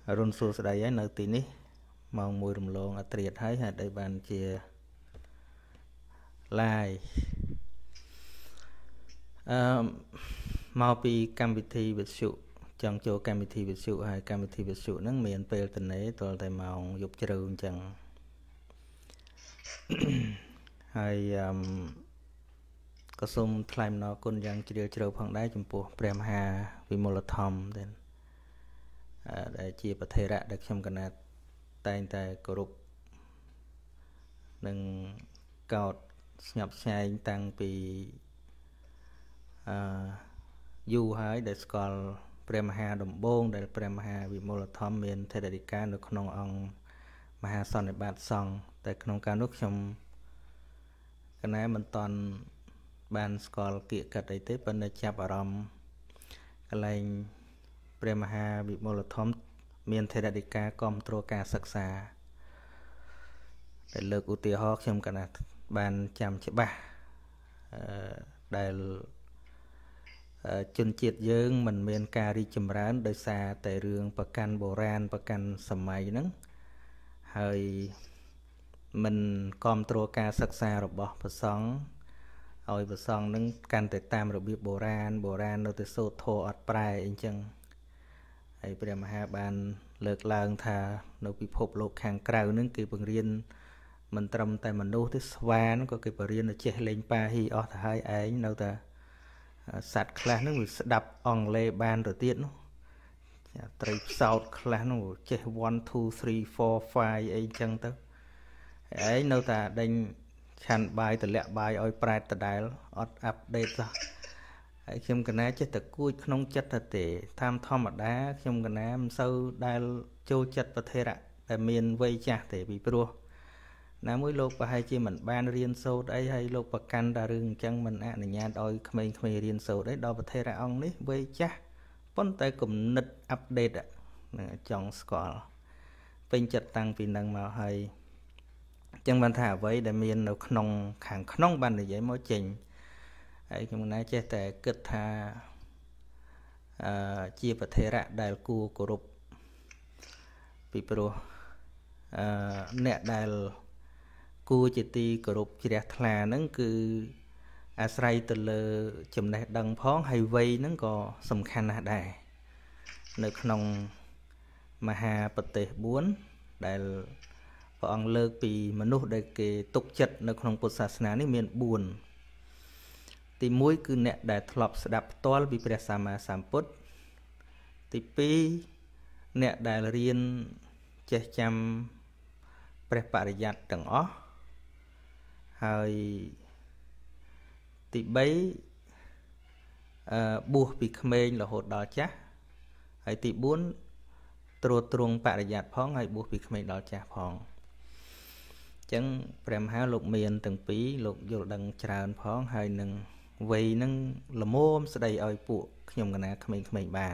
រុនសួស្ដីហើយនៅទីនេះម៉ោង 1 រំលងអត្រាតហើយហេតុអីបានជា live មកពីកម្មវិធីវិទ្យុចង់ចូលកម្មវិធីវិទ្យុហើយកម្មវិធីវិទ្យុហ្នឹងមានពេលតនេទាល់តែម៉ោងយប់ជ្រៅអញ្ចឹងហើយក៏សូមថ្លែងអំណរគុណយ៉ាងជ្រាលជ្រៅផងដែរចំពោះព្រះមហាវិមលធម្មដែលជាប្រធេរៈដែលខ្ញុំកណាត់តែងតែគោរពនិងកោតស្ញប់ស្ញែងតាំងពីយូរហើយដែលស្គាល់ព្រះមហាដំបងដែលព្រះមហាវិមលធម្មមានថេរដីកានៅក្នុងអង្គមហាសន្និបាតសង្ឃតែក្នុងការនោះខ្ញុំកណាមិនតន់បានស្គាល់គៀកកិតអីទេប៉ុន្តែចាប់អារម្មណ៍កន្លែងព្រះមហាវិមលធម្មមានថេរដីកាគាំទ្រការសិក្សាដែលលើកឧទាហរណ៍ខ្ញុំកណាបានចាំច្បាស់ដែលជនជាតិយើងមិនមានការរីកចម្រើនដោយសារតែរឿងប្រកាន់បុរាណប្រកាន់សម័យហ្នឹងហើយមិនគាំទ្រការសិក្សារបស់ព្រះសង្ឃឲ្យព្រះសង្ឃនឹងកាន់តែតាមរបៀបបុរាណនៅតែសូត្រធម៌អត់ប្រែអីចឹងហើយព្រះមហាបានលើកឡើងថានៅពិភពលោកខាងក្រៅហ្នឹងគេបង្រៀនមិនត្រឹមតែមនុស្សទេស្វានក៏គេបរៀនទៅចេះលេងប៉ាហ៊ីអស់ទៅហើយឯងនៅតែសត្វខ្លះហ្នឹងវាស្ដាប់អង់គ្លេសបានទៅទៀតនោះត្រីផ្សោតខ្លះនោះចេះ1 2 3 4 5អីចឹងទៅឯងនៅតែដេញឆាន់បាយតម្លាក់បាយឲ្យប្រែតដដែលអត់អាប់ដេតសោះហើយខ្ញុំកណាចេះតែគួចក្នុងចិត្តទៅទេតាមធម្មតាខ្ញុំកណាមិនសូវដែលចូលចិត្តប្រធេរៈដែលមានវ័យចាស់ទេពីព្រោះណាមួយលោកប្រហែលជាមិនបានរៀនសូត្រអីហើយលោកប្រកាន់តែរឿងអញ្ចឹងមិនអនុញ្ញាតឲ្យក្មេងៗរៀនសូត្រអីដល់ប្រធេរៈអង្គនេះវ័យចាស់ប៉ុន្តែគំនិតអាប់ដេតចង់ស្គាល់ពេញចិត្តតាំងពីនឹងមកហើយអញ្ចឹងបានថាអ្វីដែលមាននៅក្នុងខាងក្នុងបាននិយាយមកចេញហើយខ្ញុំណាចេះតែគិតថាជាប្រធេរៈដែលគួរគោរពពីព្រោះអ្នកដែលគួរជាទីគោរពជ្រះថ្លាហ្នឹងគឺអាស្រ័យទៅលើចំណេះដឹងផងហើយវ័យហ្នឹងក៏សំខាន់ណាស់ដែរនៅក្នុងមហាប្រទេស4ដែលព្រះអង្គលើកពីមនុស្សដែលគេទុកចិត្តនៅក្នុងពុទ្ធសាសនានេះមាន4ទី1គឺអ្នកដែលធ្លាប់ស្ដាប់ផ្ទាល់ពីព្រះសម្មាសម្ពុទ្ធទី2អ្នកដែលរៀនចេះចាំព្រះបរិយ័តទាំងអស់ហើយទី3បួសពីក្មេងរហូតដល់ចាស់ហើយទី4ត្រួតត្រងបរិយ័តផងហើយបួសពីក្មេងដល់ចាស់ផងអញ្ចឹងព្រះមហាលោកមានទាំងពីរលោកយល់ដឹងច្រើនផងហើយនឹងវ័យនឹងល្មមស្ដីឲ្យពួកខ្ញុំកណាក្មេងៗបាន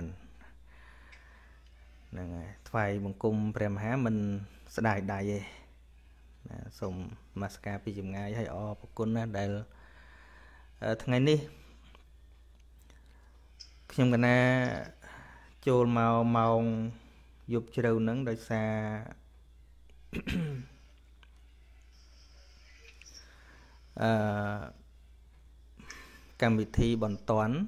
ហ្នឹងហើយថ្វាយបង្គំព្រះមហាមិនស្ដាយដៃទេសូមនមស្ការពីចម្ងាយហើយអរគុណណាស់ដែលថ្ងៃនេះខ្ញុំកណាចូលមកម៉ោងយប់ជ្រៅហ្នឹងដោយសារកម្មវិធីបន្ទាន់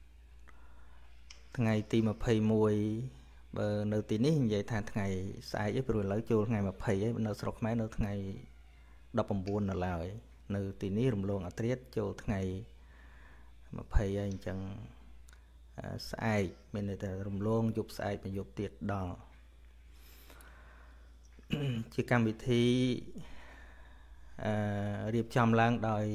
ថ្ងៃទី21បើនៅទីនេះនិយាយថាថ្ងៃស្អែកឯងព្រោះឥឡូវចូលថ្ងៃ20ឯងនៅស្រុកខ្មែរនៅថ្ងៃ19នៅឡើយនៅទីនេះរំលងអត្រាតចូលថ្ងៃ20ឯងអញ្ចឹងស្អែកមានន័យថារំលងយប់ស្អែកមួយយប់ទៀតដល់ជាកម្មវិធីរៀបចំឡើងដោយ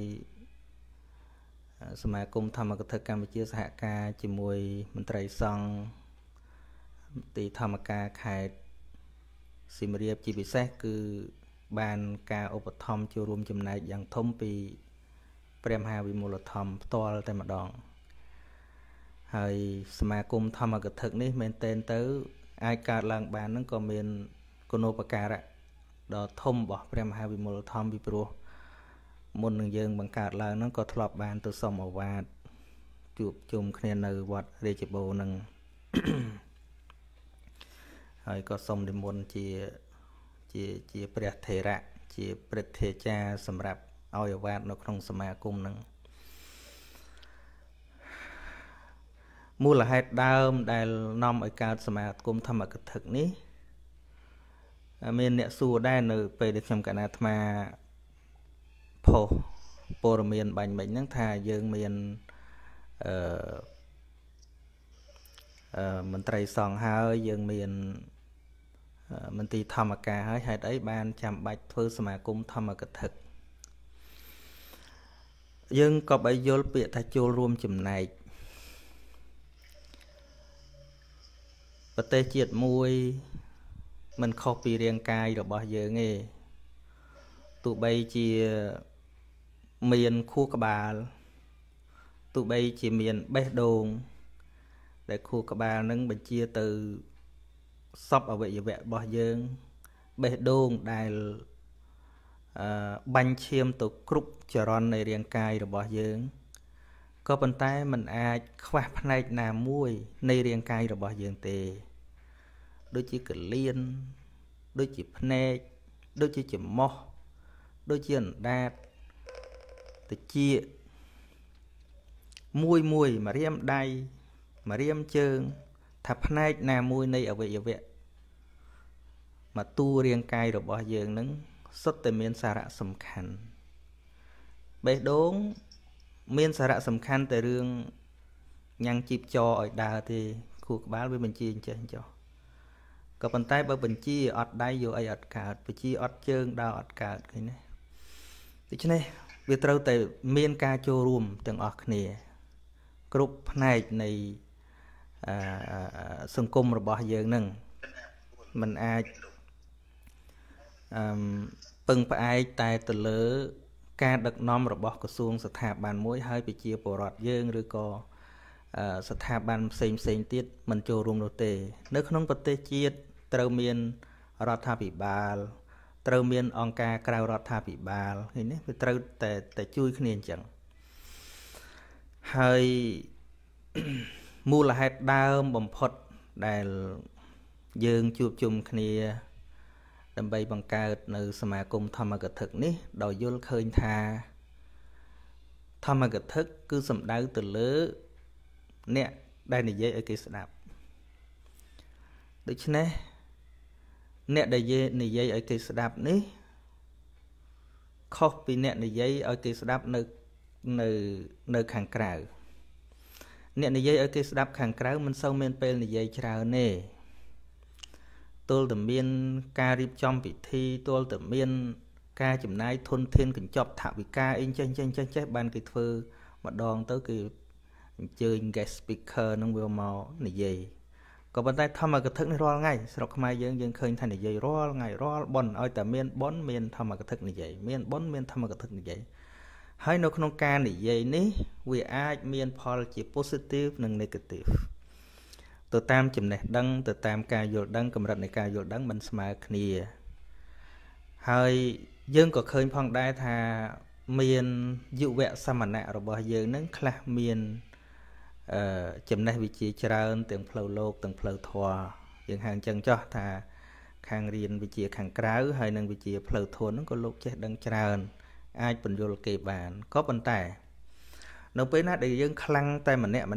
សមាគមធម្មកថាកម្ពុជាសហការជាមួយមន្ត្រីសង្ឃទីធម្មការខេត្តសៀមរាបជាពិសេសគឺបានការឧបត្ថម្ភចូលរួមចំណែកយ៉ាងធំពីព្រះមហាវិមលធម្មផ្ទាល់តែម្ដងហើយសមាគមធម្មកថានេះមែនទែនទៅអាចកើតឡើងបានហ្នឹងក៏មានគុណូបការៈដ៏ធំរបស់ព្រះមហាវិមលធម្មពីព្រោះមុននឹងយើងបង្កើតឡើងហ្នឹងក៏ធ្លាប់បានទៅសុំអាវាតជួបជុំគ្នានៅវត្តរាជបូរហ្នឹងហហើយក៏សូមនិមន្តជាព្រះថេរៈជាព្រឹទ្ធាចារ្យសម្រាប់ឲ្យអាវាតនៅក្នុងសមាគមនឹងមូលហេតុដើមដែលនាំឲ្យកើតសមាគមធម្មកថានេះមានអ្នកសួរដែរនៅពេលដែលខ្ញុំកណាអាត្មាផុសព័ត៌មានបាញ់មិញហ្នឹងថាយើងមានមន្ត្រីសង្ឃហើយយើងមានមន្ទីរធម្មការហើយហេតុអីបានចាំបាច់ធ្វើសមាគមធម្មកថាយើងក៏បីយល់ពាក្យថាចូលរួមចំណែកប្រទេសជាតិមួយមិនខុសពីរាងកាយរបស់យើងទេទោះបីជាមានខួរក្បាលទោះបីជាមានបេះដូងដែលខួរក្បាលនឹងបញ្ជាទៅសពអវយវៈរបស់យើងបេះដូងដែលបាញ់ឈាមទៅគ្រប់ចរន្តនៃរាងកាយរបស់យើងក៏ប៉ុន្តែมันអាចខ្វះផ្នែកណាមួយនៃរាងកាយរបស់យើងទេដូចជាកលៀនដូចជាភ្នែកដូចជាច្រមុះដូចជាអណ្ដាតតិចមួយម្រាមដៃម្រាមជើងថាផ្នែកណាមួយនៃអវយវៈមកតួរាងកាយរបស់យើងនឹងសុទ្ធតែមានសារៈសំខាន់បេះដូងមានសារៈសំខាន់តែរឿងញ៉ាំងជីបចរឲ្យដើរទេខួរក្បាលវាបញ្ជាអញ្ចឹងចុះក៏ប៉ុន្តែបើបញ្ជាអត់ដៃយកអីអត់កើតបញ្ជាអត់ជើងដើរអត់កើតឃើញទេដូច្នេះវាត្រូវតែមានការចូលរួមទាំងអស់គ្នាគ្រប់ផ្នែកនៃសង្គមរបស់យើងនឹងมันអាចពឹងផ្អែកតែទៅលើការដឹកនាំរបស់ក្រសួងស្ថាប័នមួយហើយប្រជាពលរដ្ឋយើងឬក៏ស្ថាប័នផ្សេងទៀតមិនចូលរួមនោះទេនៅក្នុងប្រទេសជាតិត្រូវមានរដ្ឋាភិបាលត្រូវមានអង្គការក្រៅរដ្ឋាភិបាលឃើញទេវាត្រូវតែជួយគ្នាអញ្ចឹងហើយមូលហេតុដើមបំផុតដែលយើងជួបជុំគ្នាដើម្បីបង្កើតនៅសមាគមធម្មកថានេះដោយយល់ឃើញថាធម្មកថាគឺសំដៅទៅលើអ្នកដែលនិយាយឲ្យគេស្ដាប់ដូច្នេះអ្នកដែលនិយាយឲ្យគេស្ដាប់នេះខុសពីអ្នកនិយាយឲ្យគេស្ដាប់នៅខាងក្រៅអ្នកនិយាយឲ្យគេស្ដាប់ខាងក្រៅមិនសូវមានពេលនិយាយច្រើនទេទល់តែមានការរៀបចំពិធីទល់តែមានការចំណាយធនធានកញ្ចប់ថវិកាអីចេះបានគេធ្វើម្ដងទៅគេអញ្ជើញ guest speaker នឹងវាមកនិយាយក៏ប៉ុន្តែធម្មកថានេះរាល់ថ្ងៃស្រុកខ្មែរយើងឃើញថានិយាយរាល់ថ្ងៃរាល់បុណ្យឲ្យតែមានបុណ្យមានធម្មកថានិយាយមានបុណ្យមានធម្មកថានិយាយហើយនៅក្នុងការនិយាយនេះវាអាចមានផលជា positive និង negative ទៅតាមចំណេះដឹងទៅតាមការយល់ដឹងកម្រិតនៃការយល់ដឹងមិនស្មើគ្នាហើយយើងក៏ឃើញផងដែរថាមានយុវសមណៈរបស់យើងនឹងខ្លះមានចំណេះវិជ្ជាច្រើនទាំងផ្លូវលោកទាំងផ្លូវធម៌យើងហៅអញ្ចឹងចោះថាខាងរៀនវិជ្ជាខាងក្រៅហើយនិងវិជ្ជាផ្លូវធម៌ហ្នឹងក៏លោកចេះដឹងច្រើនអាចពន្យល់គេបានក៏ប៉ុន្តែនៅពេលណាដែលយើងខ្លាំងតែម្នាក់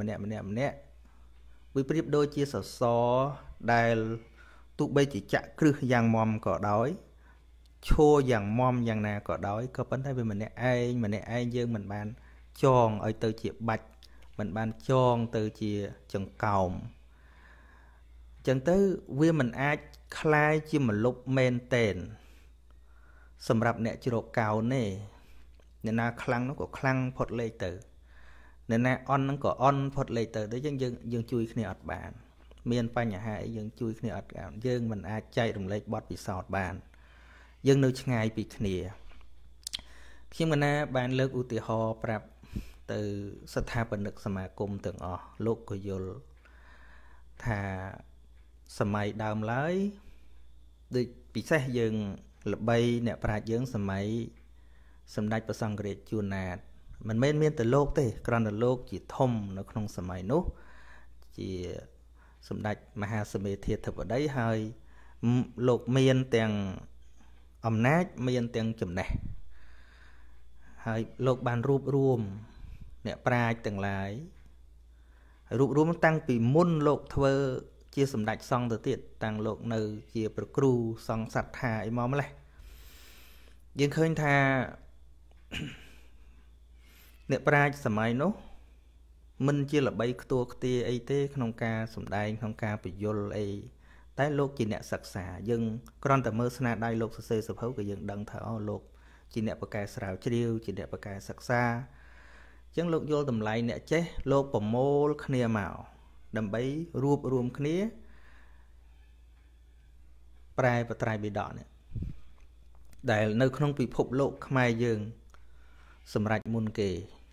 វាប្រៀបដូចជាសសរដែលទោះបីជាចាក់គ្រឹះយ៉ាងមមក៏ដោយឈរយ៉ាងមមយ៉ាងណាក៏ដោយក៏ប៉ុន្តែវាម្នាក់ឯងយើងមិនបានចងឲ្យទៅជាបាច់មិនបានចងទៅជាចង្កោមអញ្ចឹងទៅវាមិនអាចคล้ายជាមលុបមែនតែនសម្រាប់អ្នកជ្រកកោនទេអ្នកណាខ្លាំងនោះក៏ខ្លាំងផុតលេខទៅអ្នកណាអន់ហ្នឹងក៏អន់ផុតលេខទៅដូចអញ្ចឹងយើងជួយគ្នាអត់បានមានបញ្ហាអីយើងជួយគ្នាអត់បានយើងមិនអាចចែករំលែកបទពិសោធន៍បានយើងនៅឆ្ងាយពីគ្នាខ្ញុំកណាបានលើកឧទាហរណ៍ប្រាប់ទៅស្ថាបនិកសមាគមទាំងអស់លោកក៏យល់ថាសម័យដើមឡើយដូចពិសេសយើងល្បីអ្នកប្រាជ្ញយើងសម័យសម្ដេចព្រះសង្ឃរាជជួនណាតមិនមែនមានតែលោកទេគ្រាន់តែលោកជាធំនៅក្នុងសម័យនោះជាសម្ដេចមហាសមេធាធិបតីហើយលោកមានទាំងអំណាចមានទាំងចំណេះហើយលោកបានរួបរួមអ្នកប្រាជ្ញទាំងឡាយរួបរួមតាំងពីមុនលោកធ្វើជាសម្ដេចសង្ឃទៅទៀតតាំងលោកនៅជាប្រគ្រូសង្ឃសត្ថាអីមកម្លេះយើងឃើញថាអ្នកប្រាជ្ញសម័យនោះមិនជាល្បីខ្ទួខ្ទាអីទេក្នុងការសម្ដែងក្នុងការពយល់អីតែលោកជាអ្នកសិក្សាយើងគ្រាន់តែមើលស្នាដៃលោកសរសេរសភៅក៏យើងដឹងថាអូលោកជាអ្នកបកកែស្រាវជ្រាវជាអ្នកបកកែសិក្សាអញ្ចឹងលោកយល់តម្លៃអ្នកចេះលោកប្រមូលគ្នាមកដើម្បីរួបរวมគ្នាប្រែបត្រៃបិដកនេះដែលនៅក្នុងពិភពលោកខ្មែរយើងសម្រាប់មុនគេ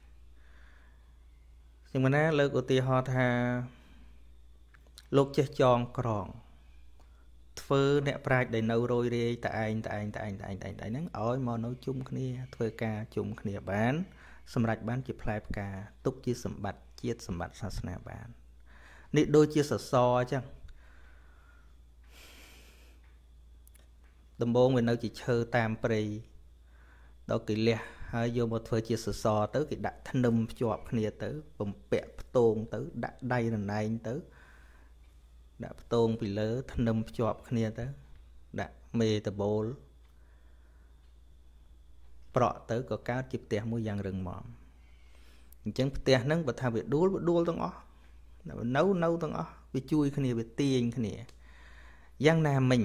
ជាងណាលើកឧទាហរណ៍ថាលោកចេះចងក្រងធ្វើអ្នកប្រាជ្ញដែលនៅរយរាយតែឯងហ្នឹងឲ្យមកនៅជុំគ្នាធ្វើការជុំគ្នាបានសម្រាប់បានជាផ្លែផ្កាទុកជាសម្បត្តិជាតិសម្បត្តិសាសនាបាននេះដូចជាសសរអញ្ចឹងដំបងវានៅជាឈើតាមព្រៃដល់គេលះហើយយកមកធ្វើជាសសរទៅគេដាក់ធ្នឹមភ្ជាប់គ្នាទៅបំពាក់ផ្ទងទៅដាក់ដៃរណែងទៅដាក់ផ្ទងពីលើធ្នឹមភ្ជាប់គ្នាទៅដាក់មេតបូលប្រក់ទៅក៏កើតជាផ្ទះមួយយ៉ាងរឹងមាំអញ្ចឹងផ្ទះហ្នឹងបើថាវាដួលទាំងអស់នៅទាំងអស់វាជួយគ្នាវាទាញគ្នាយ៉ាងណាមិញ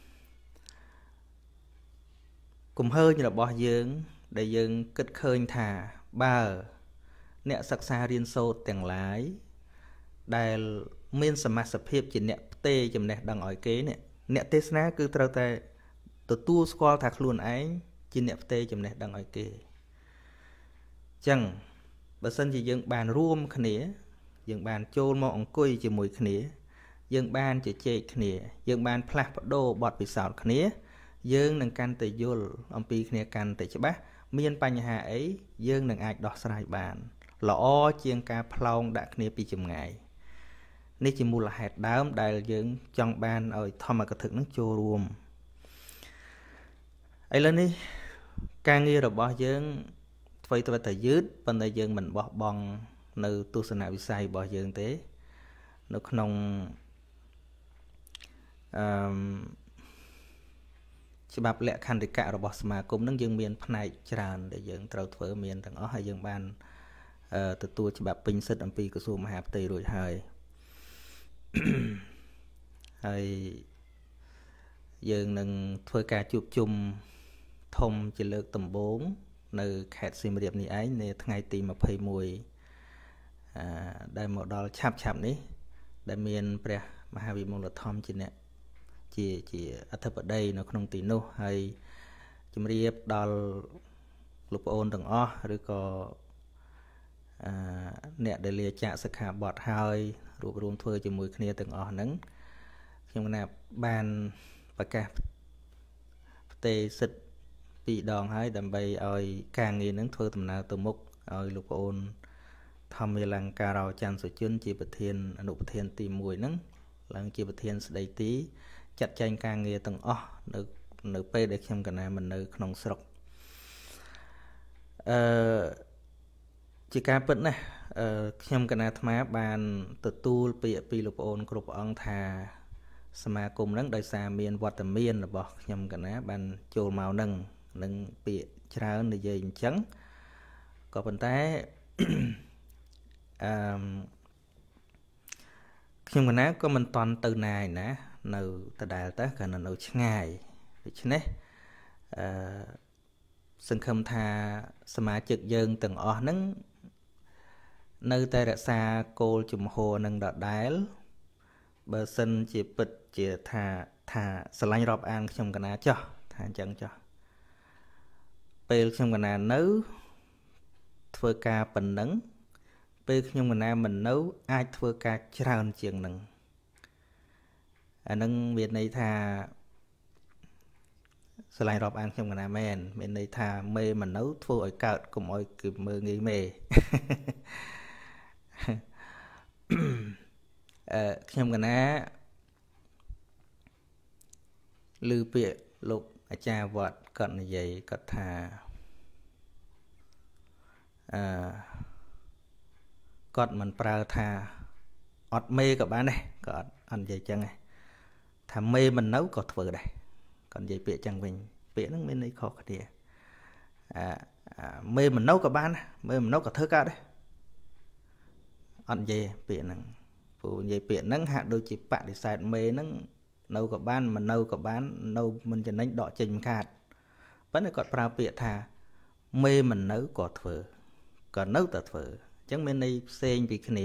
គំហើញរបស់យើងដែលយើងគិតឃើញថាបើអ្នកសិក្សារៀនសូត្រទាំងឡាយដែលមានសមត្ថភាពជាអ្នកផ្ទេរចំណេះដឹងឲ្យគេនេះអ្នកទេសនាគឺត្រូវតែទទួលស្គាល់ថាខ្លួនឯងជាអ្នកផ្ទេរចំណេះដឹងឲ្យគេអញ្ចឹងបើសិនជាយើងបានរួមគ្នាយើងបានចូលមកអង្គុយជាមួយគ្នាយើងបានជជែកគ្នាយើងបានផ្លាស់ប្ដូរបទពិសោធន៍គ្នាយើងនឹងកាន់តែយល់អំពីគ្នាកាន់តែច្បាស់មានបញ្ហាអីយើងនឹងអាចដោះស្រាយបានល្អជាងការផ្លោងដាក់គ្នាពីចម្ងាយនេះជាមូលហេតុដើមដែលយើងចង់បានឲ្យធម្មកថានឹងចូលរួមឥឡូវនេះការងាររបស់យើងធ្វើតែយឺតប៉ុន្តែយើងមិនបោះបង់នៅទស្សនវិស័យរបស់យើងទេនៅក្នុងច្បាប់លក្ខន្តិកៈរបស់សមាគមនឹងយើងមានផ្នែកច្រើនដែលយើងត្រូវធ្វើមានទាំងអស់ហើយយើងបានទទួលច្បាប់ពេញសិទ្ធិអំពីក្រសួងមហាផ្ទៃរួចហើយហើយយើងនឹងធ្វើការជួបជុំធំជាលើកដំបូងនៅខេត្តសៀមរាបនេះឯងនៅថ្ងៃទី21ដែលមកដល់ឆាប់នេះដែលមានព្រះមហាវិមលធម្មជាអ្នកជាអធិបតីនៅក្នុងទីនោះហើយជំរាបដល់លោកប្អូនទាំងអស់ឬក៏អ្នកដែលលាចាកសិក្ខាបទហើយរួបរวมធ្វើជាមួយគ្នាទាំងអស់ហ្នឹងខ្ញុំណាបានប្រកាសផ្ទេរសិទ្ធិ2 ដងហើយដើម្បីឲ្យការងារហ្នឹងធ្វើដំណើរទៅមុខឲ្យលោកប្អូនធម្មលង្ការោច័ន្ទសុជនជាប្រធានអនុប្រធានទី1ហ្នឹងឡើងជាប្រធានស្ដីទីចាត់ចែងការងារទាំងអស់នៅពេលដែលខ្ញុំកណាមិននៅក្នុងស្រុកជាការពិតណាស់ខ្ញុំកណាអាត្មាបានទទួលពាក្យពីលោកប្អូនគ្រប់អង្គថាសមាគមហ្នឹងដោយសារមានវត្តមានរបស់ខ្ញុំកណាបានចូលមកនឹងពាក្យច្រើននិយាយអញ្ចឹងក៏ប៉ុន្តែខ្ញុំកណាក៏មិនតន់ទៅណាឯណានៅដដែលទៅក៏នៅឆ្ងាយដូច្នេះសង្ឃឹមថាសមាជិកយើងទាំងអស់ហ្នឹងនៅតែរក្សាគោលជំហរនឹងដដែលបើសិនជាពិតជាថាស្រឡាញ់រាប់អានខ្ញុំកណាចោះថាអញ្ចឹងចោះពេលខ្ញុំកណានៅធ្វើការប៉ុណ្ណឹងពេលខ្ញុំកណាមិននៅអាចធ្វើការច្រើនជាងនឹងអានឹងមានន័យថាស្រឡាញ់រាប់អានខ្ញុំកណាមែនមានន័យថាមេមិននៅធ្វើឲ្យកើតកុំឲ្យគឺមើងងាយមេខ្ញុំកណាឮពាក្យលោកអាចារ្យវត្តគាត់និយាយគាត់ថាគាត់មិនប្រើថាអត់មេក៏បានដែរគាត់អត់និយាយចឹងទេថាមេមិននៅក៏ធ្វើដែរគាត់និយាយពាក្យចឹងវិញពាក្យហ្នឹងមានន័យខុសគ្នាមេមិននៅក៏បានមេមិននៅក៏ធ្វើកើតដែរអត់និយាយពាក្យហ្នឹងព្រោះនិយាយពាក្យហ្នឹងហាក់ដូចជាបដិសេធមេហ្នឹងនៅក៏បានមិននៅក៏បាននៅមិនចំណេញដកចេញមិនខាតប៉ុន្តែគាត់ប្រើពាក្យថាមេមិននៅក៏ធ្វើក៏នៅតែធ្វើអញ្ចឹងមានន័យផ្សេងពីគ្នា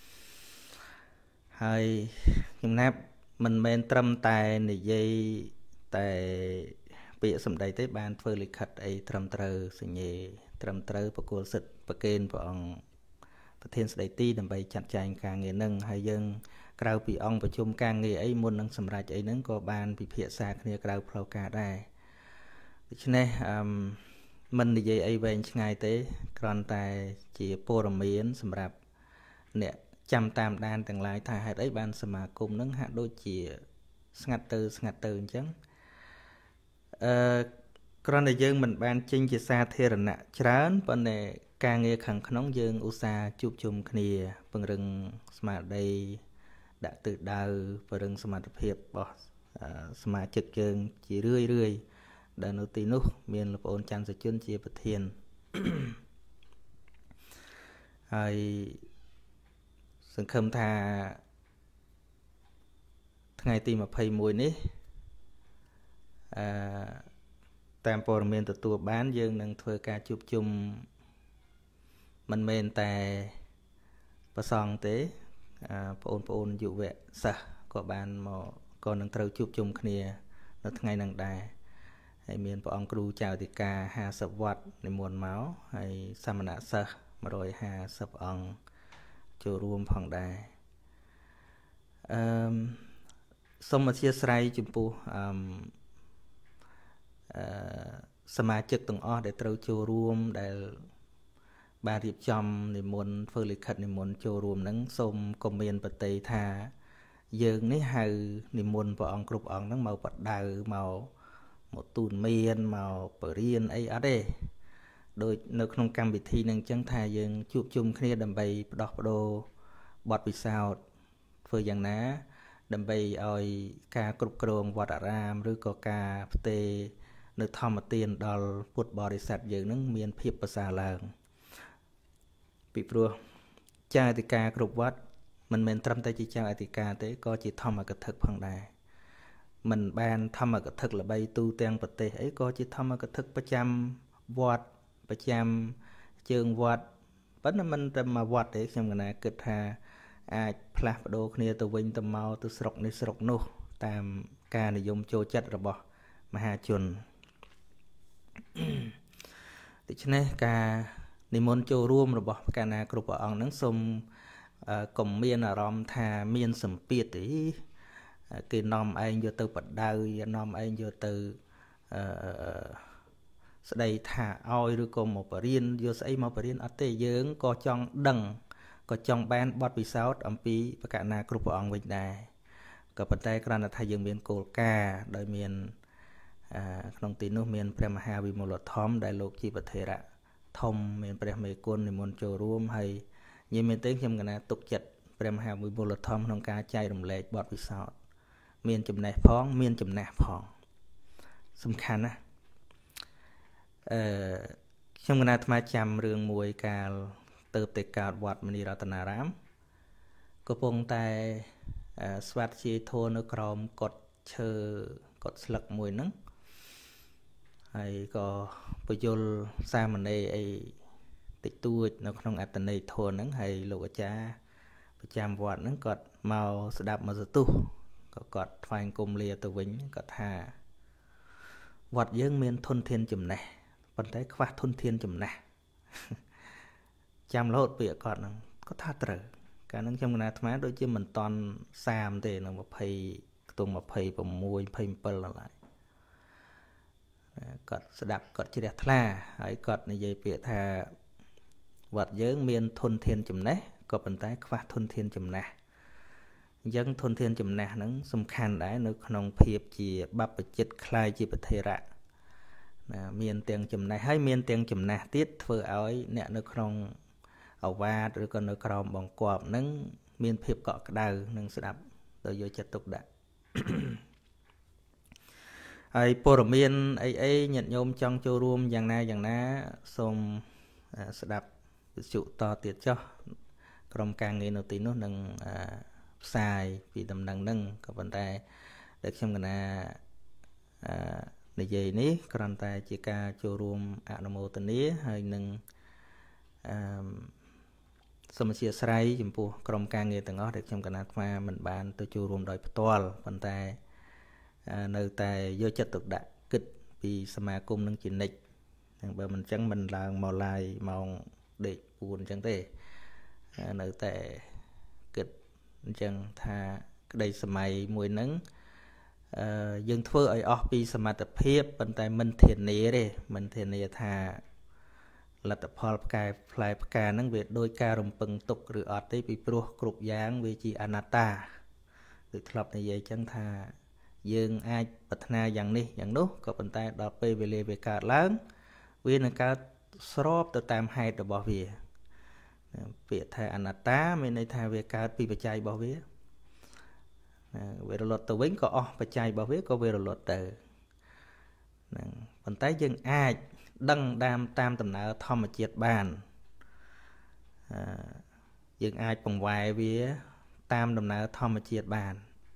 ហើយចំណាប់មិនមែនត្រឹមតែនិយាយតែពាក្យសម្ដីទេបានធ្វើលិខិតអីត្រឹមត្រូវសញ្ញេត្រឹមត្រូវបកគលសិទ្ធិប្រកេនព្រះអង្គប្រធានស្ដីទីដើម្បីចាត់ចែងការងារនឹងហើយយើងក្រៅពីអង្គប្រជុំការងារអីមុននឹងសម្រេចអីហ្នឹងក៏បានពិភាក្សាគ្នាក្រៅផ្លូវការដែរដូច្នេះមិននិយាយអីវែងឆ្ងាយទេគ្រាន់តែជាព័ត៌មានសម្រាប់អ្នកចាំតាមដានទាំងឡាយថាហេតុអីបានសមាគមនឹងហាក់ដូចជាស្ងាត់ទៅអញ្ចឹងគ្រាន់តែយើងមិនបានចេញជាសាធារណៈច្រើនប៉ុន្តែការងារខាងក្នុងយើងឧស្សាហ៍ជួបជុំគ្នាពង្រឹងស្មារតីដាក់ទិសដៅពង្រឹងសមត្ថភាពរបស់សមាជិកយើងជារឿយដែលនៅទីនោះមានលោកប្អូនច័ន្ទសុជនជាប្រធានហើយសង្ឃឹមថាថ្ងៃទី21នេះតាមព័ត៌មានទទួលបានយើងនឹងធ្វើការជួបជុំមិនមែនតែប្រសង់ទេបងប្អូនយុវសិស្សក៏បានមកក៏នឹងត្រូវជួបជុំគ្នានៅថ្ងៃនឹងដែរហើយមានព្រះអង្គគ្រូចៅអធិការ50វត្តនិមន្តមកហើយសាមណសិស្ស150អង្គចូលរួមផងដែរសូមអធិស្ឋានចំពោះសមាជិកទាំងអស់ដែលត្រូវចូលរួមដែលបានរៀបចំនិមន្តធ្វើលិខិតនិមន្តចូលរួមហ្នឹងសូមកុំមានប្រតិថាយើងនេះហៅនិមន្តព្រះអង្គគ្រប់អង្គហ្នឹងមកបដៅមកទូនមានមកបរៀនអីអត់ទេដូចនៅក្នុងកម្មវិធីហ្នឹងអញ្ចឹងថាយើងជួបជុំគ្នាដើម្បីផ្ដោះប្ដូរបទពិសោធន៍ធ្វើយ៉ាងណាដើម្បីឲ្យការគ្រប់គ្រងវត្តអារាមឬក៏ការផ្ទេរនៅធម្មទានដល់ពុទ្ធបរិស័ទយើងនឹងមានភាពប្រសើរឡើងពីព្រោះចៅអធិការគ្រប់វត្តមិនមែនត្រឹមតែជាចៅអធិការទេក៏ជាធម្មកថាផងដែរមិនបានធម្មកថាល្បីទូទាំងប្រទេសអីក៏ជាធម្មកថាប្រចាំវត្តប្រចាំជើងវត្តប៉ុន្តែមិនតែមកវត្តទេខ្ញុំកណាគិតថាអាចផ្លាស់ប្ដូរគ្នាទៅវិញទៅមកទៅស្រុកនេះស្រុកនោះតាមការនិយមចូលចិត្តរបស់មហាជនដូច្នេះការនិមន្តចូលរួមរបស់កាលណាគ្រប់ព្រះអង្គហ្នឹងសូមកុំមានអារម្មណ៍ថាមានសម្ពាធទេគេនាំឯងយកទៅបដៅនាំឯងយកទៅស្ដីថាឲ្យឬក៏មកបរៀនយកស្អីមកបរៀនអត់ទេយើងក៏ចង់ដឹងក៏ចង់បានបទពិសោធន៍អំពីបកណាគ្រប់ព្រះអង្គវិញដែរក៏ប៉ុន្តែគ្រាន់តែថាយើងមានគោលការណ៍ដោយមានក្នុងទីនោះមានព្រះមហាវិមលធម្មដែលលោកជីវធេរៈធំមានព្រះមេគុណនិមន្តចូលរួមហើយនិយាយមែនទេខ្ញុំកណាទុកចិត្តព្រះមហាវិមលធម្មក្នុងការចែករំលែកបទពិសោធន៍មានចំណេះផងមានចំណាស់ផងសំខាន់ណាខ្ញុំកណាអាត្មាចាំរឿងមួយកាលទៅតែកើតវត្តមនីរតនារាមកំពុងតែស្វាត់ជាធัวនៅក្រោមកុដឈើកុដស្លឹកមួយហ្នឹងហើយក៏ពយលសាមណេរអីតិចតួចនៅក្នុងអត្តន័យធัวហ្នឹងហើយលោកអាចារ្យប្រចាំវត្តហ្នឹងគាត់មកស្ដាប់មកសទុះក៏គាត់ថ្វាយគុំលាទៅវិញគាត់ថាវត្តយើងមានធនធានចំណេះប៉ុន្តែខ្វះធនធានចំណាស់ចាំរហូតពាក្យគាត់ហ្នឹងគាត់ថាត្រូវកាលហ្នឹងខ្ញុំកណាអាត្មាដូចជាមិនតន់30ទេនៅ20ខ្ទង់26 27ដល់ហើយគាត់ស្ដាប់គាត់ជ្រះថ្លាហើយគាត់និយាយពាក្យថាវត្តយើងមានធនធានចំណេះក៏ប៉ុន្តែខ្វះធនធានចំណាស់ dân thôn thiên chùm nè nâng xâm khăn đáy nó không phiếp chỉ bắp và chết khai chỉ bật thề rạ miền tiền chùm này hay miền tiền chùm nè tiết thơ áo nè nó không ở va rồi còn nó còn bằng quạt nâng miền phiếp cọ cái đầu nâng sẽ đập rồi vô chất tục đã ai bồ miền ấy nhận nhôm trong châu ruộng dạng ná xong sẽ đập trụ to tiệt cho trong càng nghe nó tí nó nâng sai vì tầm nâng nâng có vấn đề để xem cái này để gì ní còn tại chỉ ca châu ruộng nó mô tên ní hay nâng xong chia sài chừng pu trong càng nghe từng ngõ để xem cái này mà mình bàn tôi châu ruộng đòi toal vấn đề nơi tại vô chất tục đã kịch vì sama cung nâng chỉ nịch bởi mình chẳng mình là màu lai màu để buồn chẳng thế nơi tại kịch chẳng tha đây samay mùi nắng dân thưa ở office sama tập hiệp bên tay mình thiền nế đây mình thiền nế tha là tập phò cài fly cài nắng việt đôi ca rồng pừng tục rồi ở đây bị pro cục dáng về chị anatta được lập này vậy chẳng tha dương ai bật na dạng ní dạng nút có bên tay đọc về lề về cả lớn vì nó cả srop từ tam hai từ bảo vệ việc thay anatta mình đây thay về cả bị bạch chay bảo vệ về luật từ vĩnh có bạch chay bảo vệ có về luật từ bên tay dương ai đăng đam tam tầm nào thom mà triệt bàn dương ai bằng vài vía tam tầm nào thom mà triệt bàn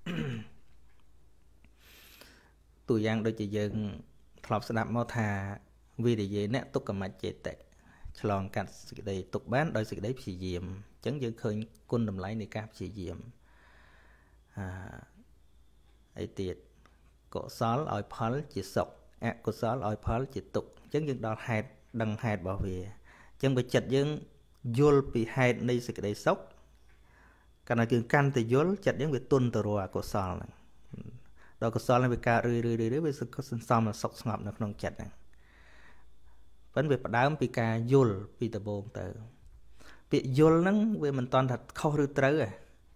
tụi giang đôi chỉ dừng thọp sẽ đạp mau thà vì để dễ nét tục cầm mặt chết tệ lòng cắt sự đầy tục bán đôi sự đấy chỉ diệm chấn giữ khơi quân đầm lấy này cáp chỉ diệm ấy tiệt cổ xóa ỏi phá chỉ sọc cổ xóa ỏi phá chỉ tục chấn giữ đo hạt đằng hạt bảo vệ chân bị chặt dương vô bị hạt này sự đấy sốc cả này cứ căn thì vô chặt những việc tuân từ rồi cổ xóa này đó có sao là việc cả rưỡi với sự có xong là sọc ngọc nó không chặt này vấn đề bắt đầu bị cả yul bị tập bồn từ bị yul nắng về mình toàn thật khâu rưỡi tới rồi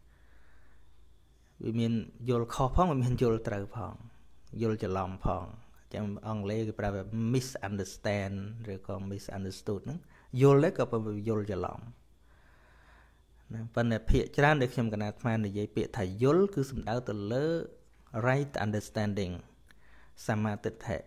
vì mình yul khó phong mà mình yul tới phong yul cho lòng phong chẳng ông lấy cái bài misunderstand rồi còn misunderstood nữa yul lấy cái bài yul cho lòng vấn đề phía trên để xem cái nào mà để dễ bị thầy yul cứ sầm đau từ lỡ right understanding sama tịch hệ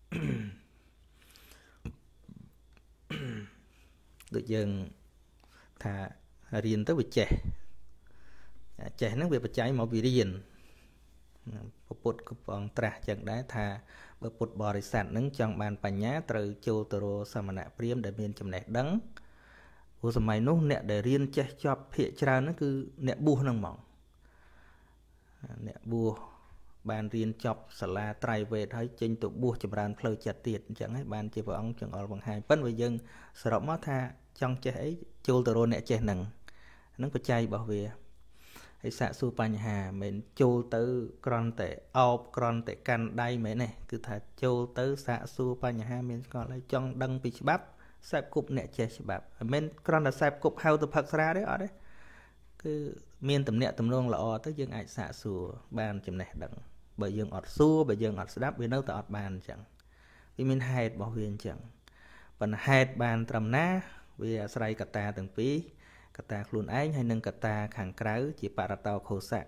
được dừng thà riêng tới việc trẻ nó việc trái mọi việc riêng bột còn tra chẳng đá thà bột bò để sản nứng trong bàn Panha từ châu từ samana priêm để miền chấm nẹt đắng của sớm mai nốt nẹt để riêng che cho phía trên nó cứ nẹt bùa nâng mỏng nẹt bùa bàn riêng chọc sả la trai về thấy trên tụ bùa chụp bàn phơi chặt tiệt chẳng hay bàn chỉ vào ông chẳng ở bằng hai phân với dân sờ mót tha trong che ấy châu từ nẹt che nặng nó có chay bảo vệ hay xạ su Panha mình châu tới con tệ ao con tệ can đây mấy này cứ thà châu tới xạ su Panha mình còn lại trong đăng bị bắp sẹp cục nẹt che bắp mình con là sẹp cục hao từ phật ra đấy ở đấy cứ miền tầm nẹt tầm luôn là ở tới dân ai xạ su bàn chấm này đặng bởi dân ọt xua bởi dân ọt đáp vì nấu tại ọt bàn chẳng vì mình hẹt bảo viên chẳng và hẹt bàn trầm ná vì sài cả ta từng phí cả ta luôn ấy hay nâng cả ta hàng cáo chỉ bà tàu khổ xạ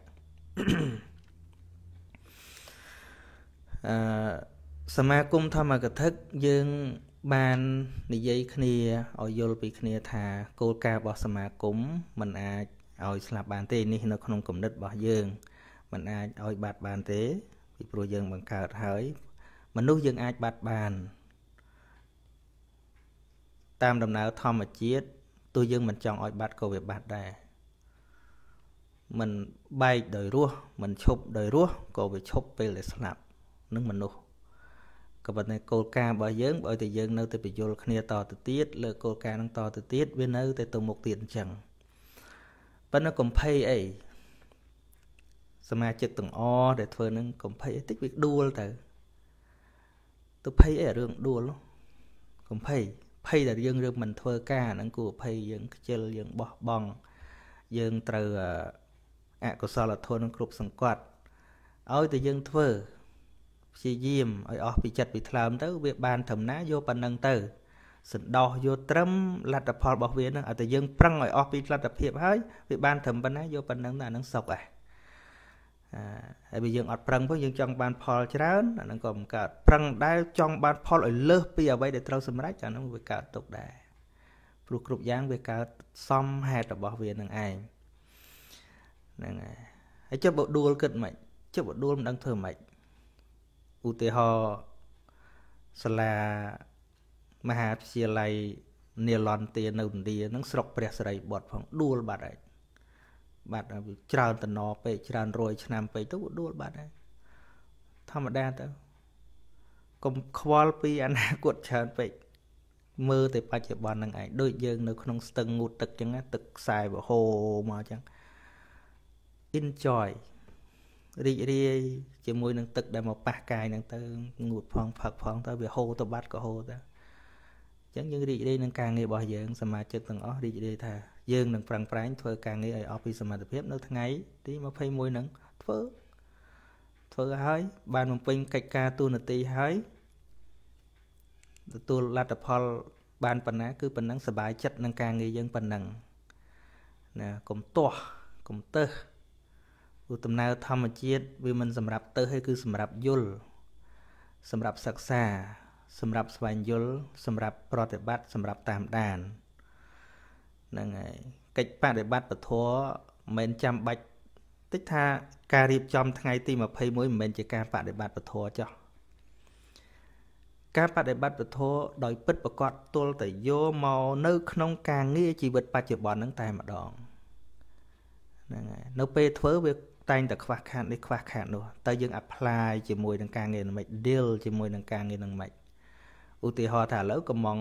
sama cung thăm mà cả thức dân bàn đi dây khnia ở vô bị khnia thà cô ca bỏ sama cúng mình ở slap bàn tên này nó không cùng đất bỏ dương mình ai oi bạt bàn thế bị pro dân bằng card hơi mình nuôi dân ai bạt bàn tam đồng nào thom mà chết tôi dân mình chọn oi bạt câu về bạt đây mình bay đời rùa mình chụp đời rùa câu về chụp về lại slap nước mình nuôi các bạn này cô ca bỏ dân bởi thì dân nơi tôi bị vô khnia to từ tiết lỡ cô ca đang to từ tiết bên nơi tôi tụ một tiền chẳng vẫn nó còn pay ấy sama chết từng o để thôi nó còn pay tích việc đua từ tôi pay ở đường đua luôn còn pay là dân rừng mình thôi ca nó của pay dân chơi dân bỏ bong dân từ កុសលធម៌នឹងគ្រប់សង្កត់ឲ្យតែយើងធ្វើព្យាយាមឲ្យអស់ពីចិត្តពីថ្លើមទៅវាបានត្រឹមណាយកប៉ុណ្ណឹងទៅសន្តោសយកត្រឹមលទ្ធផលរបស់វានឹងឲ្យតែយើងប្រឹងឲ្យអស់ពីលទ្ធភាពហើយវាបានត្រឹមប៉ុណ្ណាយកប៉ុណ្ណឹងទៅអានឹងសុខហើយបើយើងអត់ប្រឹងផងយើងចង់បានផលច្រើនអានឹងក៏មិនកើតប្រឹងដែរចង់បានផលឲ្យលើសពីអ្វីដែលត្រូវសម្រេចអានឹងវាកើតទុកដែរព្រោះគ្រប់យ៉ាងវាកើតសមហេតុរបស់វានឹងឯងហ្នឹងហើយចុះបើដួលគិតមិនចុះបើដួលមិនដឹងធ្វើម៉េចឧទាហរណ៍សាលាមហាវិទ្យាល័យនីឡនទានៅឥណ្ឌាហ្នឹងស្រុកព្រះសិរីបុត្រផងដួលបាត់ហើយបាត់ច្រើនតំណពេកច្រើនរយឆ្នាំពេកទៅដួលបាត់ហើយធម្មតាទៅកុំខ្វល់ពីអនាគតច្រើនពេកមើលតែបច្ចុប្បន្នហ្នឹងឯងដូចយើងនៅក្នុងស្ទឹងងូតទឹកចឹងទឹកខ្សែបហូរមកចឹង enjoy រីករាយជាមួយនឹងទឹកដែលមកប៉ះកាយហ្នឹងទៅងូតផងផឹកផងទៅវាហូរទៅបាត់ក៏ហូរទៅអញ្ចឹងយើងរីករាយនឹងការងាររបស់យើងសមាជិកទាំងអស់រីករាយថាយើងនឹងប្រឹងប្រែងធ្វើការងារឲ្យអស់ពីសមត្ថភាពនៅថ្ងៃទី21ហ្នឹងធ្វើឲ្យបានបំពេញកិច្ចការទូនាទីហើយទទួលលទ្ធផលបានប៉ុណ្ណាគឺប៉ុណ្ណឹងសบายចិត្តនឹងការងារយើងប៉ុណ្ណឹងណាកុំទាស់កុំទៅដំណើរធម្មជាតិវាមិនសម្រាប់ទៅហើយគឺសម្រាប់យល់សម្រាប់សិក្សាសម្រាប់ស្វែងយល់សម្រាប់ប្រតិបត្តិសម្រាប់តាមដានហ្នឹងហើយកិច្ចបដិបត្តិពធមិនមែនចាំបាច់តិចថាការរៀបចំថ្ងៃទី21មិនមែនជាការបដិបត្តិពធចុះការបដិបត្តិពធដោយពិតប្រកបទល់តែយកមកនៅក្នុងការងារជីវិតបច្ចុប្បន្នហ្នឹងតែម្ដងហ្នឹងហើយនៅពេលធ្វើវាតែងតែខ្វះខាតនេះខ្វះខាតនោះតើយើង apply ជាមួយនឹងការងារនឹងម៉េច deal ជាមួយនឹងការងារនឹងម៉េចឧទាហរណ៍ថាឥឡូវកំង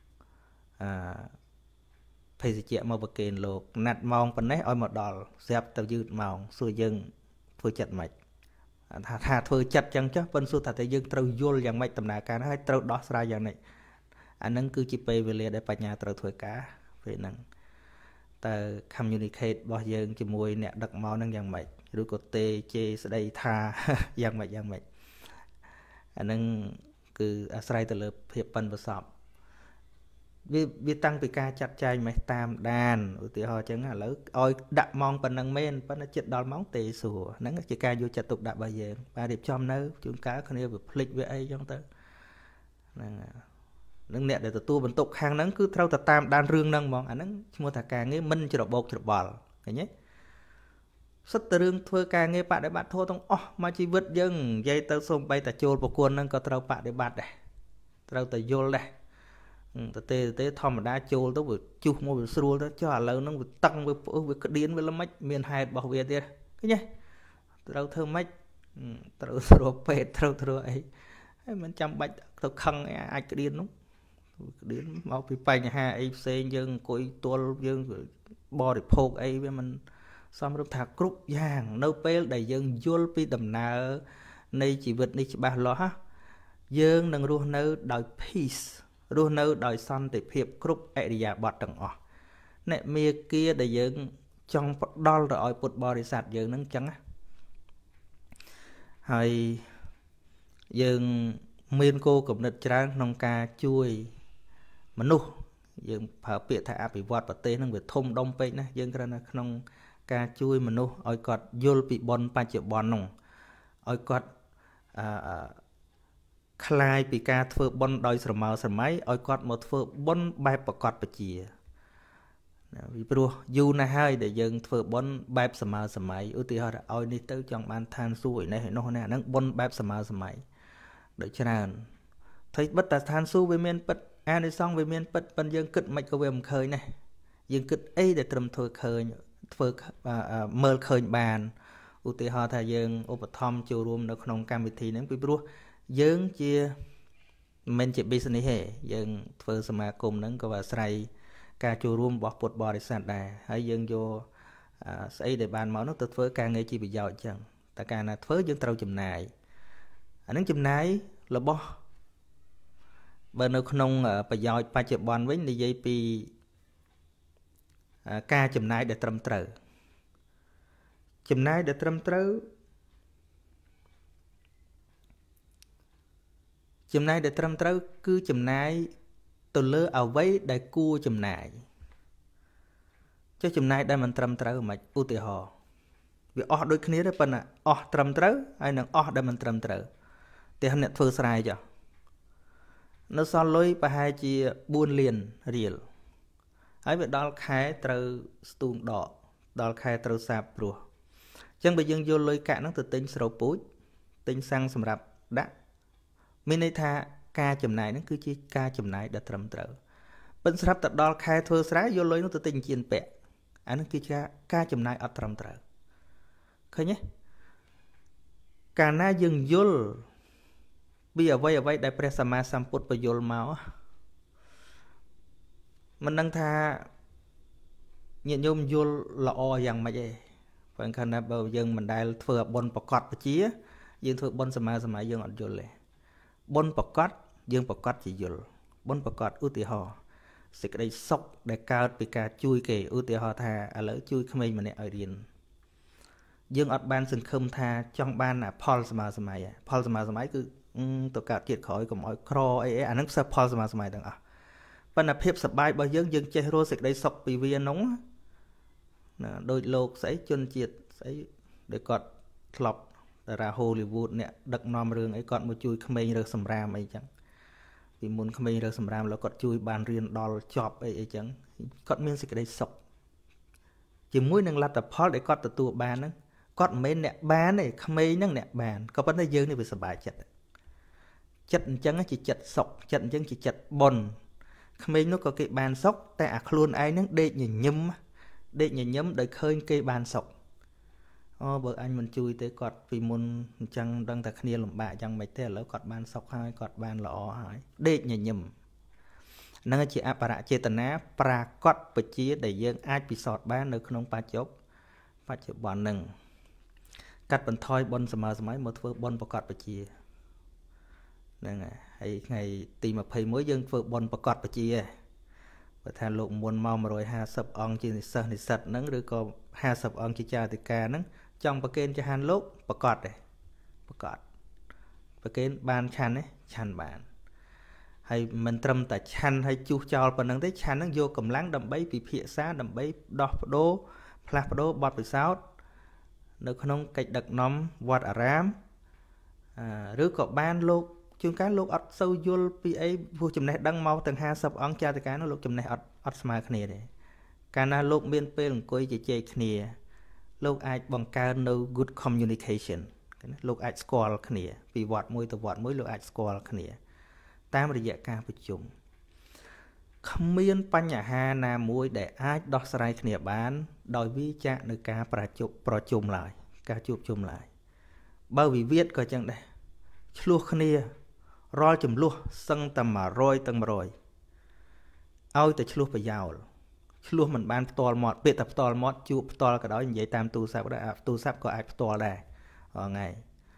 ភេសជ្ជៈមកប្រគេនលោកណាត់ម៉ោងប៉ុណ្ណេះឲ្យមកដល់ស្រាប់ទៅយឺតម៉ោងសួរយើងធ្វើចិត្តម៉េចថាធ្វើចិត្តចឹងចុះប៉ុន្តែសួរថាតើយើងត្រូវយល់យ៉ាងម៉េចដំណើរការហើយត្រូវដោះស្រាយយ៉ាងម៉េចអាហ្នឹងគឺជាពេលវេលាដែលបញ្ញាត្រូវធ្វើការពេលហ្នឹងតើ communicate របស់យើងជាមួយអ្នកដឹកមកហ្នឹងយ៉ាងម៉េចឬក៏ទេជេស្ដីថាយ៉ាងម៉េចអាហ្នឹងគឺអាស្រ័យទៅលើភាពប៉ិនប្រសប់វាតាំងពីការចាត់ចែងមិនតាមដានឧទាហរណ៍ចឹងឥឡូវឲ្យដាក់ម៉ោងប៉ុណ្ណឹងមែនប៉ុន្តែចិត្តដល់ម៉ោងទេសួរហ្នឹងជាការយកចិត្តទុកដាក់របស់យើងបាទរៀបចំនៅជួនកាលគ្នាវាភ្លេចវាអីចឹងទៅហ្នឹងនឹងអ្នកដែលទទួលបន្ទុកខាងហ្នឹងគឺត្រូវតែតាមដានរឿងហ្នឹងហ្មងអាហ្នឹងឈ្មោះថាការងារមិនច្របូកច្របល់ឃើញទេសិតតែរឿងធ្វើការងារបដិបត្តិធម៌ទាំងអស់មកជីវិតយើងនិយាយទៅសូម្បីតែចូលប្រគួនហ្នឹងក៏ត្រូវបដិបត្តិដែរត្រូវតែយល់ដែរទេធម្មតាចូលទៅវាជុះមកវាស្រួលទៅចុះឥឡូវហ្នឹងវាតឹងវាផ្អឹសវាក្តៀនវាល្មិចមានហេតុរបស់វាទៀតឃើញទេត្រូវធ្វើម៉េចត្រូវស្រួលពេទ្យត្រូវធ្វើអីហើយមិនចាំបាច់ទៅខឹងអាចក្តៀននោះក្តៀនមកពីបញ្ហាអីផ្សេងយើងអង្គុយទល់យើងបរិភោគអីវាមិនសំរុបថាគ្រប់យ៉ាងនៅពេលដែលយើងយល់ពីដំណើរនៃជីវិតនេះច្បាស់លាស់យើងនឹងរស់នៅដោយ peace រស់នៅដោយសន្តិភាពគ្រប់អរិយាបថទាំងអស់អ្នកមេគាដែលយើងចង់ផ្ដល់ទៅឲ្យពុទ្ធបរិស័ទយើងនឹងចឹងហើយយើងមានគោលគំនិតច្រើនក្នុងការជួយមនុស្សយើងប្រើពាក្យថាអភិវឌ្ឍប្រទេសនឹងវាធំដុំពេកណាយើងគ្រាន់តែក្នុងការជួយមនុស្សឲ្យគាត់យល់ពីបុណ្យបច្ចុប្បន្ននោះឲ្យគាត់คลายពីការធ្វើបុណ្យដោយស្រមើស្រមៃឲ្យគាត់មកធ្វើបុណ្យបែបប្រកបបជាពីព្រោះយូរណាស់ហើយដែលយើងធ្វើបុណ្យបែបសម័យសម័យឧទាហរណ៍ឲ្យនេះទៅចង់បានឋានសួគ៌ឯនេះឯនោះនេះអាហ្នឹងបុណ្យបែបសម័យសម័យដូចច្រើនថៃបិទតែឋានសួគ៌វាមានពិតអានិសង្សវាមានពិតប៉ុន្តែយើងគិតមិនក៏វាមិនឃើញដែរយើងគិតអីដែលត្រឹមធ្វើឃើញធ្វើមើលឃើញបានឧទាហរណ៍ថាយើងឧបត្ថម្ភចូលរួមនៅក្នុងកម្មវិធីហ្នឹងពីព្រោះយើងជាមិនជា business ទេយើងធ្វើសមាគមហ្នឹងក៏អាស្រ័យការចូលរួមរបស់ពុទ្ធបរិស័ទដែរហើយយើងយកស្អីដែលបានមកនោះទៅធ្វើការងារជាប្រយោជន៍អញ្ចឹងតែកាលណាធ្វើយើងត្រូវចំណាយអាហ្នឹងចំណាយរបស់បើនៅក្នុងប្រយោជន៍បច្ចុប្បន្នវិញនិយាយពីការចំណាយដែលត្រឹមត្រូវចំណាយដែលត្រឹមត្រូវគឺចំណាយទៅលើអ្វីដែលគួរចំណាយចុះចំណាយដែលមិនត្រឹមត្រូវមិនឧទាហរណ៍វាអស់ដូចគ្នាទេប៉ុន្តែអស់ត្រឹមត្រូវហើយនឹងអស់ដែលមិនត្រឹមត្រូវតែអ្នកធ្វើស្រែចុះនៅសល់លុយប្រហែលជា4លានរៀលហើយវាដល់ខែត្រូវស្ទូងដកដល់ខែត្រូវសាបព្រោះអញ្ចឹងបើយើងយកលុយកាក់ហ្នឹងទៅទិញស្រូវពូជទិញសាំងសម្រាប់ដាក់មានន័យថាការចំណាយហ្នឹងគឺជាការចំណាយដែលត្រឹមត្រូវប៉ុន្តែស្រាប់តែដល់ខែធ្វើស្រែយកលុយនោះទៅទិញជៀនពាក់អាហ្នឹងគឺជាការចំណាយអត់ត្រឹមត្រូវឃើញទេកាលណាយើងយល់ពីអ្វីដែលព្រះសម្មាសម្ពុទ្ធបញ្យល់មកមិនដឹងថាញាតិញោមយល់ល្អយ៉ាងម៉េចទេព្រោះខណៈបើយើងមិនដែលធ្វើបុណ្យប្រកបពជាយើងធ្វើបុណ្យសមាសម័យយើងអត់យល់ទេបុណ្យប្រកបយើងប្រកបជាយល់បុណ្យប្រកបឧទាហរណ៍សេចក្តីសុខដែលកើតពីការជួយគេឧទាហរណ៍ថាឥឡូវជួយក្មេងម្នាក់ឲ្យរៀនយើងអត់បានសង្ឃឹមថាចង់បានផលសមាសម័យផលសមាសម័យគឺទៅកើតជាតិក្រោយកុំឲ្យក្រអីអាហ្នឹងផ្សះផលសមាសម័យទាំងអស់ប៉ុន្តែភាពសប្បាយរបស់យើងចេះរស់សេចក្តីសុខពីវានោះណាដូចលោកស្អីជនជាតិស្អីដែលគាត់ធ្លាប់តារា Hollywood អ្នកដឹកនាំរឿងអីគាត់មកជួយក្មេងរើសសម្រាមអីចឹងពីមុនក្មេងរើសសម្រាមแล้วគាត់ជួយបានរៀនដល់ចប់អីចឹងគាត់មានសេចក្តីសុខជាមួយនឹងលទ្ធផលដែលគាត់ទទួលបានហ្នឹងគាត់មិនមែនអ្នកបានទេក្មេងហ្នឹងអ្នកបានក៏ប៉ុន្តែយើងនេះវាសប្បាយចិត្តចិត្តអញ្ចឹងជាចិត្តសុខចិត្តអញ្ចឹងជាចិត្តបុណ្យក្មេងនោះក៏គេបានសុខតែអាខ្លួនឯងហ្នឹងដេកញញឹមដោយឃើញគេបានសុខអូបើអញមិនជួយទេគាត់ពីមុនអញ្ចឹងដឹងតែគ្នាលំបាកយ៉ាងម៉េចទេឥឡូវគាត់បានសុខហើយគាត់បានល្អហើយដេកញញឹមហ្នឹងជាអបរចេតនាប្រាកដបជាដែលយើងអាចពិសោធន៍បាននៅក្នុងបច្ចុប្បន្នហ្នឹងកាត់បន្ថយបុណ្យសម័យមកធ្វើបុណ្យប្រកបបជាហ្នឹងហើយថ្ងៃទី21យើងធ្វើបុណ្យប្រកបបជាបើថាលោកមុនមក150អង្គជានិស្សិតហ្នឹងឬក៏50អង្គជាចាតិកាហ្នឹងចង់ប្រគេនចហានលោកប្រកបទេប្រកបប្រគេនបានឆាន់ទេឆាន់បានហើយមិនត្រឹមតែឆាន់ហើយជុះចោលប៉ុណ្្នឹងទេឆាន់ហ្នឹងយកកម្លាំងដើម្បីពិភាក្សាដើម្បីដោះបដូរផ្លាស់ប្ដូរបទពិសោធន៍នៅក្នុងកិច្ចដឹកនាំវត្តអារាមឬក៏បានលោកជួនកាលលោកអត់សូវយល់ពីអីព្រោះចំណេះដឹងមកទាំង50អង្គចាតិកានោះលោកចំណេះអត់ស្មើគ្នាទេកាលណាលោកមានពេលអង្គុយជជែកគ្នាលោកអាចបង្កើននៅ good communication លោកអាចស្គាល់គ្នាពីវត្តមួយទៅវត្តមួយលោកអាចស្គាល់គ្នាតាមរយៈការប្រជុំគ្មានបញ្ហាណាមួយដែលអាចដោះស្រាយគ្នាបានដោយវាចាក់នៅការប្រជុំឡើយការជួបជុំឡើយបើវិវាទក៏ចឹងដែរឆ្លោះគ្នារាល់ចំនួនសឹងតែ100ទាំង100ឲ្យតែឆ្លោះប្រយោលឆ្លោះមិនបានផ្ទាល់មាត់ពាក្យតែផ្ទាល់មាត់ជួបផ្ទាល់ក៏ដោយនិយាយតាមទូរស័ព្ទដែរទូរស័ព្ទក៏អាចផ្ទាល់ដែរថ្ងៃ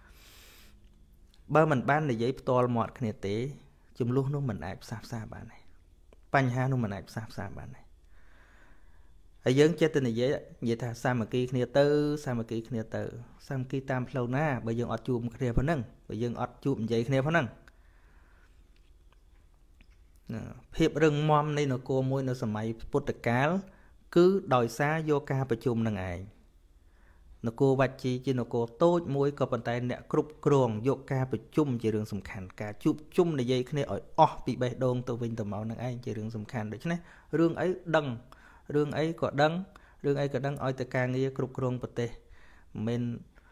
បើមិនបាននិយាយផ្ទាល់មាត់គ្នាទេចំនួននោះមិនអាចផ្សះផ្សាបានទេបញ្ហានោះមិនអាចផ្សះផ្សាបានទេហើយយើងចេះតែនិយាយថាសាមគ្គីគ្នាទៅសាមគ្គីគ្នាទៅសាមគ្គីតាមផ្លូវណាបើយើងអត់ជួបគ្នាប៉ុណ្ណឹងបើយើងអត់ជួបនិយាយគ្នាប៉ុណ្ណឹងភាពរឹងមាំនៃនគរមួយនៅសម័យពុទ្ធកាលគឺដោយសារយកការប្រជុំនឹងឯងនគរវជ្ជីជានគរតូចមួយក៏ប៉ុន្តែអ្នកគ្រប់គ្រងយកការប្រជុំជារឿងសំខាន់ការជួបជុំនិយាយគ្នាឲ្យអស់ពីបេះដូងទៅវិញទៅមកនឹងឯងជារឿងសំខាន់ដូច្នេះរឿងអីដឹងរឿងអីក៏ដឹងឲ្យតែការងារគ្រប់គ្រងប្រទេសមិន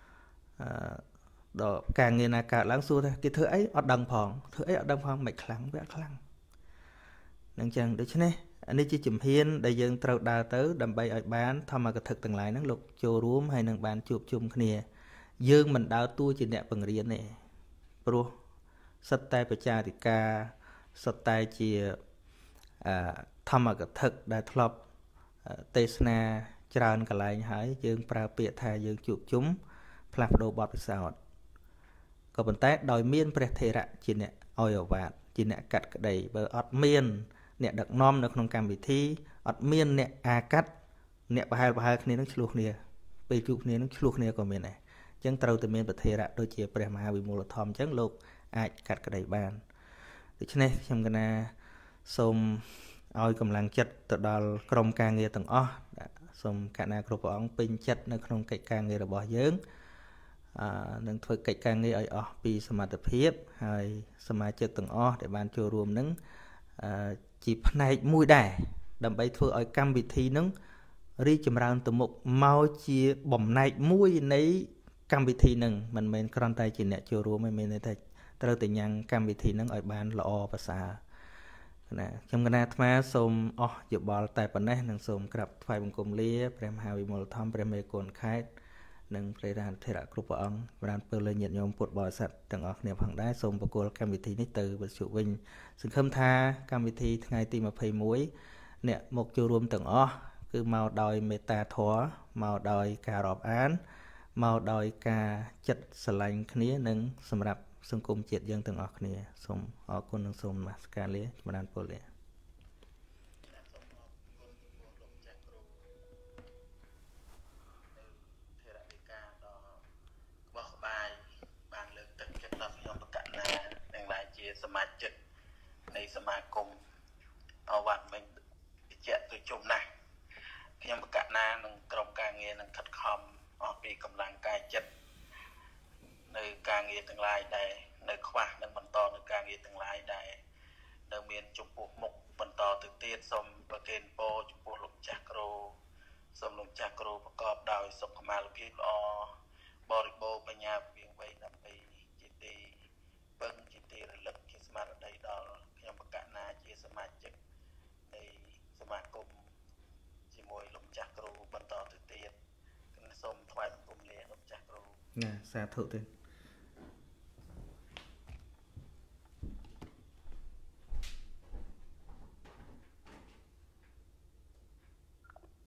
ដល់ការងារណាកើតឡើងសួរថាគេធ្វើអីអត់ដឹងផងមិនខ្លាំងវាខ្លាំងនឹងចឹងដូច្នេះនេះជាជំហានដែលយើងត្រូវដើរទៅដើម្បីឲ្យបានធម្មកថាទាំងឡាយហ្នឹងលោកចូលរួមហើយនឹងបានជួបជុំគ្នាយើងមិនដើរតួជាអ្នកបង្រៀនទេព្រោះសិតតែបច្ចាតិកាសិតតែជាធម្មកថាដែលធ្លាប់ទេសនាច្រើនកន្លែងហើយយើងប្រើពាក្យថាយើងជួបជុំផ្លាស់ប្ដូរបទពិសោធន៍ក៏ប៉ុន្តែដោយមានព្រះថេរៈជាអ្នកឲ្យអាវាតជាអ្នកកាត់ក្តីបើអត់មានអ្នកដឹកនាំនៅក្នុងកម្មវិធីអត់មានអ្នកអាកាត់អ្នកប្រហែលគ្នានឹងឆ្លោះគ្នាពេលជួបគ្នានឹងឆ្លោះគ្នាក៏មានដែរអញ្ចឹងត្រូវតែមានប្រធារៈដូចជាព្រះមហាវិមលធម៌អញ្ចឹងលោកអាចកាត់ក្តីបានដូច្នេះខ្ញុំកណាសូមឲ្យកម្លាំងចិត្តទៅដល់ក្រុមការងារទាំងអស់សូមកណាគ្រប់ព្រះអង្គពេញចិត្តនៅក្នុងកិច្ចការងាររបស់យើងនឹងធ្វើកិច្ចការងារឲ្យអស់ពីសមត្ថភាពហើយសមាជិកទាំងអស់ដែលបានចូលរួមនឹងជាផ្នែកមួយដែរដើម្បីធ្វើឲ្យកម្មវិធីនឹងរីកចម្រើនទៅមុខមកជាបំណែកមួយនៃកម្មវិធីនឹងមិនមែនគ្រាន់តែជាអ្នកចូលរួមទេមានន័យថាត្រូវតែញ៉ាំងកម្មវិធីនឹងឲ្យបានល្អប្រសើរណាខ្ញុំកណាអាត្មាសូមអស់យោបល់តែប៉ុណ្ណេះនិងសូមក្រាបថ្វាយបង្គំលាព្រះមហាវិមលធម្មព្រះមេគុណខេត្តនិងព្រះរាជធិរៈគ្រប់ព្រះអង្គបានពើលើញាតិញោមពុទ្ធបរិស័ទទាំងអស់គ្នាផងដែរសូមបកគលកម្មវិធីនេះទៅវិទ្យុវិញសង្ឃឹមថាកម្មវិធីថ្ងៃទី21អ្នកមកចូលរួមទាំងអស់គឺមកដោយមេត្តាធម៌មកដោយការរាប់អានមកដោយការចិត្តស្រឡាញ់គ្នានិងសម្រាប់សង្គមជាតិយើងទាំងអស់គ្នាសូមអរគុណនិងសូមនមស្ការលាចម្រើនពរលាសមាជិកនៃសមាគមវត្តមិញជាទៅជុំណាស់ខ្ញុំបកណានឹងក្រុមការងារនឹងខិតខំអស់ពីកម្លាំងកាយចិត្តនៅការងារទាំងឡាយដែរនៅខ្វះនឹងបន្តនៅការងារទាំងឡាយដែរនៅមានចំពោះមុខបន្តទៅទៀតសូមប្រគេនពរចំពោះលោកចាស់គ្រូសូមលោកចាស់គ្រូប្រកបដោយសុខុមាលភាពល្អបរិបូរណ៍បញ្ញាវិវ័យដើម្បីជាទីពឹងជាទីរលឹកជាស្មារតីដល់ខ្ញុំបកណាជាសមាជិកនៃសមាគមជាមួយលោកចាស់គ្រូបន្តទៅទៀតសូមថ្វាយបង្គំលាលោកចាស់គ្រូណាសាធុទេ